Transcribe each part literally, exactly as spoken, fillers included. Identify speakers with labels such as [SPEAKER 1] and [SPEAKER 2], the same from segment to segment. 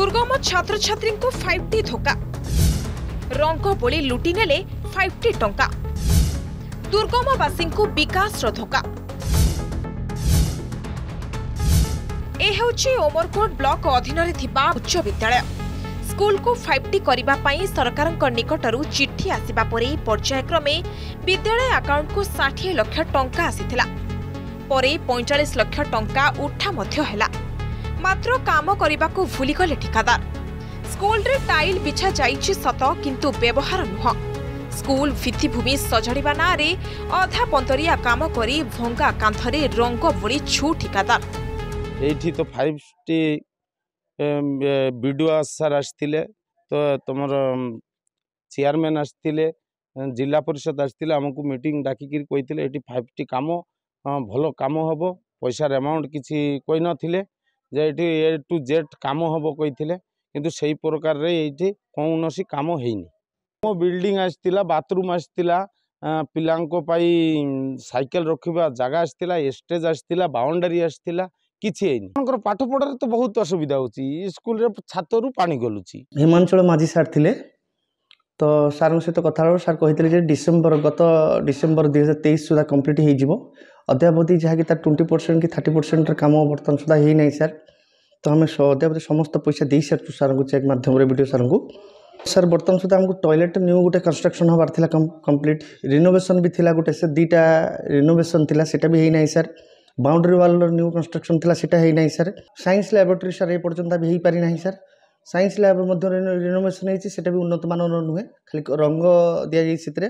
[SPEAKER 1] दुर्गम छात्र छात्री को फाइव टी धोखा रंग बोली लुटी नेले फाइव टी टंका दुर्गमवासी को विकास धोखा। यह ओमरकोट ब्लॉक अधीन उच्च विद्यालय स्कूल को फाइव टी करने सरकार निकटरू चिट्ठी आसिबा परे पर्यायक्रमे विद्यालय अकाउंट को साठ लाख टंका आसीथिला परे पैंतालीस लाख टंका उठा मध्य हैला मात्र काम करने को भूली गले ठिकादार। स्कूल रे टाइल बिछा जाइछि सत किंतु व्यवहार नुह। स्कूल भित्तिभूमि सजाड़िबा ना रे अधा पंतरिया काम करी भंगा कांथरे रंग बोली छु ठिकादार।
[SPEAKER 2] एठी तो फाइव टी वीडियो सर आसथिले तो तुमर चेयरमैन आसथिले जिला परिषद आसथिले हमकु मीटिंग डाकिक कहिथिले एठी फाइव टी काम भलो काम हबो पैसार अमाउंट किछि कोइ नथिले जे एठी ए टू जेड काम हबो कहिथिले किंतु सेही प्रकार रे एठी कोनोसी काम हेइनी। मो बिल्डिंग आसथिला बाथरूम आसथिला पिलांको पाई साइकिल रखिबा जगह आसथिला स्टेज आसथिला बाउंडरी आसथिला किछि हेइनी। पाठ पढ़ार तो बहुत असुविधा होची स्कूल रे छातरू पानी गलुची।
[SPEAKER 3] हिमांचल माझी सार थिले तो सार सहित कथा सार कही जे डिसेम्बर गत डिसेम्बर दुई हजार तेईस सुधा कम्प्लीट हो अद्यावधि जहाँकि तार ट्वेंटी परसेंट कि थर्टी परसेंट काम बर्तमान सुधा ही नहीं सर तो आम अद्यावधि समस्त पैसा दे सारू सार को चेक मध्यम वीडियो सार को सर बर्तमान सुधा आमको टॉयलेट न्यू गोटे कंस्ट्रक्शन हबार थिला कंप्लीट रिनोवेशन भी थिला गोटे से दुईटा रिनोवेशन थिला सेटा भी नहीं sir boundary wall new construction थिला सेटा ही नहीं सर साइंस लैबोरेटरी सर ए पर्यंत भी हो पारि नहीं सर साइंस लैब मध्य रिनोवेशन होती है भी उन्नत मानर नुहे खाली रंग दि जाए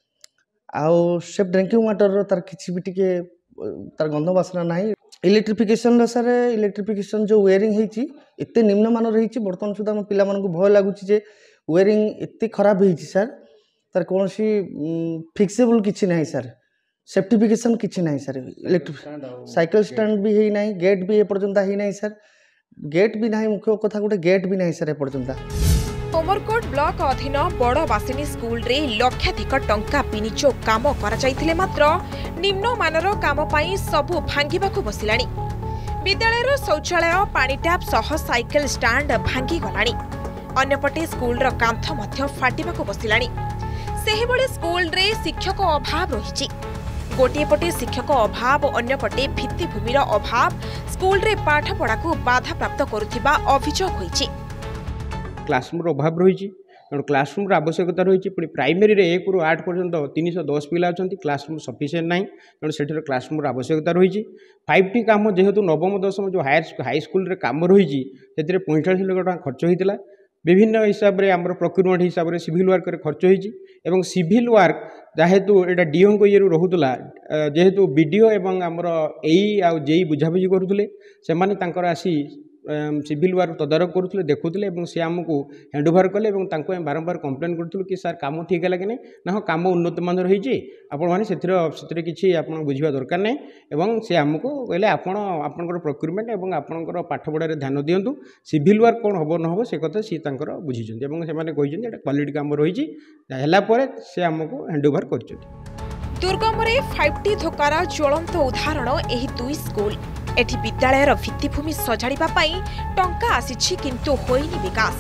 [SPEAKER 3] आउ सेफ ड्रिंकिंग वाटर तार किसी भी टिके तार गंध बासना ना इलेक्ट्रिफिकेशन सर इलेक्ट्रिफिकेशन जो वेयरिंग होती एत निम्न मान रही बर्तमान सुधा आम पिला भय लगुच वेयरिंग एत खराब हो सर तार कौन सी फिक्सेबल किसी ना सर सेफ्टिफिकेशन किसी ना सर इलेक्ट्रिक साइकिल स्टैंड भी है ना गेट भी एपर्यंत है ना सर गेट भी नहीं मुख्य कथा गोटे गेट भी नहीं सर एपर्यंत।
[SPEAKER 1] उमरकोट ब्लॉक अधीन बड़वासिनी स्कूल रे लक्षाधिक टंका विनियोग काम करा जाइथिले मात्र निम्न मानर काम पाई सबु भांगिबाकु बसिलाणी। विद्यालयर शौचालय पानी टैप सह साइकिल स्टैंड भांगी गलाणी अन्यपटे स्कूल रो कांथ मध्य फाटिबाकु बसिलाणी। सेही बळे स्कूल रे शिक्षक अभाव रहिछि गोटे पटे शिक्षक अभाव अन्यपटे भित्तिभूमिर अभाव स्कूल रे पाठ पढ़ा को बाधा प्राप्त करुथिबा अभियोग होइछि।
[SPEAKER 4] क्लासरूम अभाव रही क्लासरूम आवश्यकता रही पुणी प्राइमेरी रे एक रु आठ पर्यंत तीन सौ दस पिला अच्छा क्लासरूम सफिसीयंट ना तेणु से क्लासरूम आवश्यकता रही फाइव टी काम जेहेतु नवम दशम जो हायर हाई स्कूल रे काम रही से पैंतालीस लाख टका खर्च होता विभिन्न हिसाब से आम प्रोक्यूरमेंट हिसाब से सिविल वर्क रे खर्च होती सिविल वर्क जेहेतु यहाँ डीओ ये रोला जेहेतु बीडीओ एवं आमर एई आ जेई बुझाबुझी करुले से आसी सिविल वर्क तदारक करुले देखुले सी आमको हैंडओवर कले बारंबार कंप्लेन करूँ कि सार काम ठीक है कि ना हाँ काम उन्नत मान रही आपण मैंने किसी आप बुझा दरकार नहीं एवं सी आमको कहले आपण आपंकर प्रोक्यूरमेंट एवं आपंकर पाठ पढ़ार ध्यान दिंतु सिविल वर्क कौन हम न हम से कथा सी बुझी से क्वालिटी काम रही से आमको हैंडओवर कर।
[SPEAKER 1] दुर्गम फाइव टी धोकार ज्वलंत उदाहरण एही दुई स्कूल एठी विद्यालयर भित्तिभूमि सजाड़िबा पाई टंका आसीछि किंतु होइनि विकास।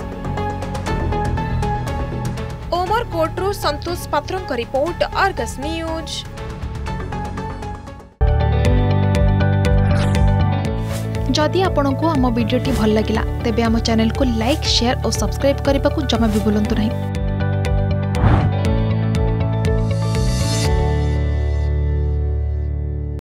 [SPEAKER 1] उमरकोटरू संतोष पात्रंक रिपोर्ट आर्गस न्यूज।
[SPEAKER 5] जदि आपंक आम भिडी भल लगा तेब आम चैनल को लाइक शेयर और सब्सक्राइब करने को जमा भी भूलु नहीं।